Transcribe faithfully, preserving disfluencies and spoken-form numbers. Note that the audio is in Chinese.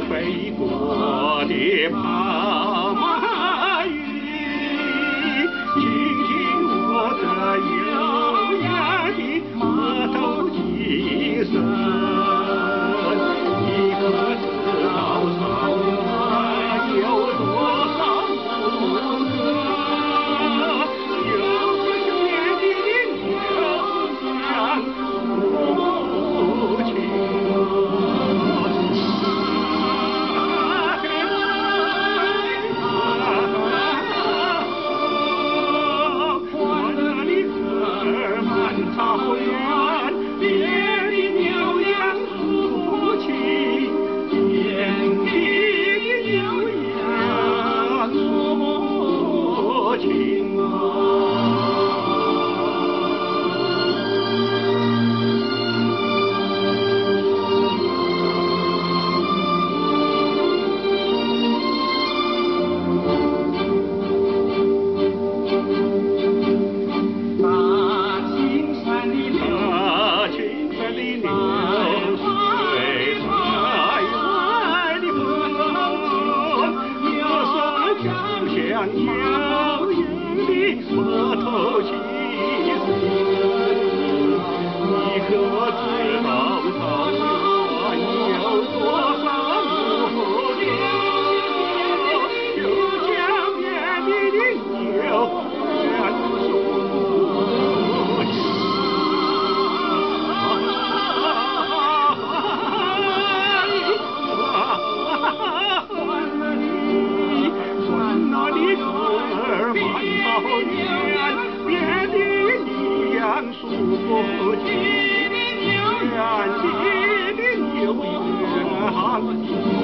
飞过的跑马云，紧紧我的优雅的马头琴声，你可知道草原有多少牧歌，有个雪地的牛羊母亲草原别的牛羊父亲，遍地的牛羊母亲啊。像遥远的马头琴声，你可知道草原有多少牧牛，有江边的牛羊母亲。那里儿满草原，遍地牛羊属不尽，远地的牛羊。